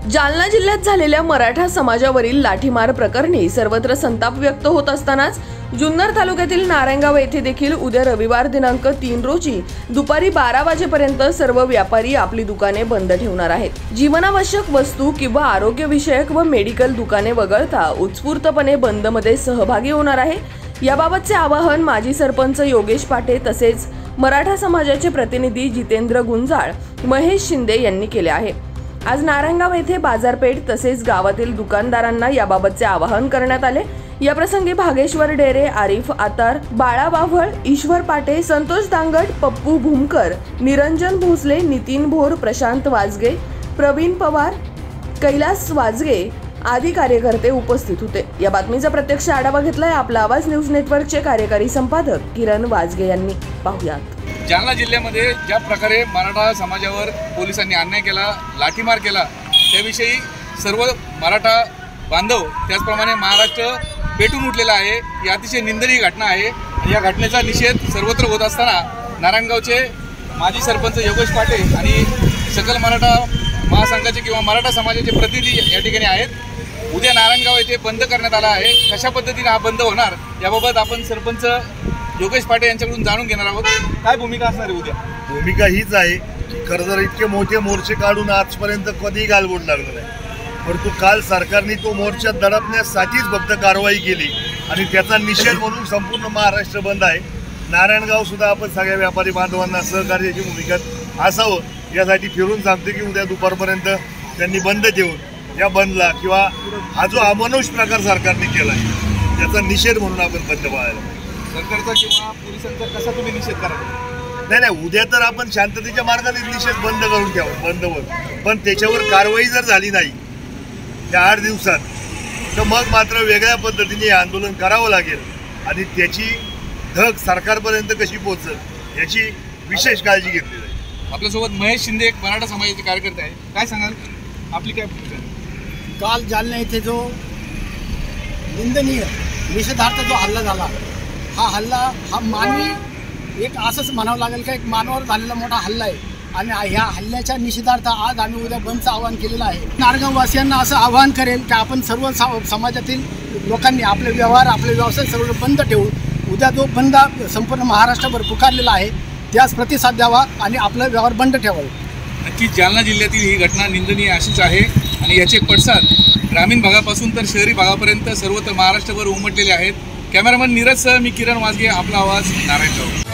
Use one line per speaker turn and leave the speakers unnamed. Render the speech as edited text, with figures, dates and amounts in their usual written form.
जालना जिल्ह्यात झालेल्या मराठा समाजावरील लाठीमार प्रकरणी सर्वत्र संताप व्यक्त होत असतानाच जुन्नर तालुक्यातील नारायणगाव येथे देखील उद्या रविवार दिनांक 3 रोजी दुपारी 12 वाजेपर्यंत सर्व व्यापारी आपली दुकाने बंद ठेवणार आहेत। जीवनावश्यक वस्तू किंवा आरोग्य विषयक व मेडिकल दुकाने वगळता उत्स्फूर्तपणे बंदमध्ये सहभागी होणार आहे। याबाबतचे आवाहन माजी सरपंच योगेश पाटे तसेच मराठा समाजाचे प्रतिनिधी जितेंद्र गुंजाळ, महेश शिंदे यांनी केले आहे। आज नारायणगाव येथे बाजारपेठ तसेच गावातील दुकानदारांना याबाबतचे आवाहन करण्यात आले। या प्रसंगी भागेश्वर डेरे, आरिफ आतार, बाळा वाव्हळ, ईश्वर पाटे, संतोष दांगट, पप्पू भूमकर, निरंजन भोसले, नितीन भोर, प्रशांत वाजगे, प्रवीण पवार, कैलास वाजगे आदी कार्यकर्ते उपस्थित होते। या बातमीचा प्रत्यक्ष आढावा घेतलाय आपला आवाज न्यूज नेटवर्कचे कार्यकारी संपादक किरण वाजगे यांनी। पाहुयात।
जालना जिल्ह्यामध्ये ज्या प्रकारे मराठा समाजावर पोलिसांनी अन्याय केला, लाठीमार केला, त्याविषयी सर्व मराठा बांधव त्याचप्रमाणे महाराष्ट्र पेटून उठलेला आहे। ही अतिशय निंदनीय घटना आहे। या घटनेचा निषेध सर्वत्र होत असताना नारायणगावचे माजी सरपंच योगेश पाटे आणि सकल मराठा महासंघाचे किंवा मराठा समाजाचे प्रतिनिधी या ठिकाणी आहेत। उद्या नारायणगाव येथे बंद करण्यात आला आहे। कशा पद्धतीने हा बंद होणार याबाबत आपण सरपंच योगेश पाटे यांच्याकडून जाणून घेणार आहोत। काय भूमिका असणार आहे उद्या?
भूमिका हीच आहे की खरं तर इतके मोठे मोर्चे काढून आजपर्यंत कधीही गालबोट लागलं नाही, परंतु काल सरकारने तो मोर्चा दडपण्यासाठीच फक्त कारवाई केली आणि त्याचा निषेध म्हणून संपूर्ण महाराष्ट्र बंद आहे। नारायणगाव सुद्धा आपण सगळ्या व्यापारी बांधवांना सहकार्याची भूमिका असावं यासाठी फिरून सांगतो की उद्या दुपारपर्यंत त्यांनी बंद ठेवून या बंदला किंवा हा जो अमानुष प्रकार सरकारने केला आहे त्याचा निषेध म्हणून आपण बंद पाळायला
सरकारचा किंवा पोलिसांचा कसा तुम्ही निषेध करा?
नाही, उद्या तर आपण शांततेच्या मार्गाने निषेध बंद करून ठेवू, बंद होईल, पण त्याच्यावर कारवाई जर झाली नाही त्या 8 दिवसात तर मग मात्र वेगळ्या पद्धतीने हे आंदोलन करावं लागेल आणि त्याची धग सरकारपर्यंत कशी पोहोचेल याची विशेष काळजी घेतली जाईल।
आपल्यासोबत महेश शिंदे एक मराठा समाजाचे कार्यकर्ते आहे, काय सांगाल आपली काय भूमिका?
काल जालना येथे जो निंदनीय निषेधार्थ जो हल्ला झाला, हा मानवी एक असंच म्हणावं लागेल का एक मानवावर झालेला मोठा हल्ला आहे आणि ह्या हल्ल्याच्या निषेधार्थ आज आम्ही उद्या बंदचं आवाहन केलेलं आहे। नारायणगाववासियांना असं आवाहन करेल की आपण सर्व समाजातील लोकांनी आपले व्यवहार, आपले व्यवसाय सर्व बंद ठेवून उद्या जो बंद संपूर्ण महाराष्ट्रभर पुकारलेला आहे त्यास प्रतिसाद द्यावा आणि आपलं व्यवहार बंद ठेवावे।
नक्कीच जालना जिल्ह्यातील ही घटना निंदनीय अशीच आहे आणि याचे पडसाद ग्रामीण भागापासून तर शहरी भागापर्यंत सर्वत्र महाराष्ट्रभर उमटलेले आहेत। कॅमेरामन नीरजसह मी किरण वाजगे, आपला आवाज, नारायणगाव।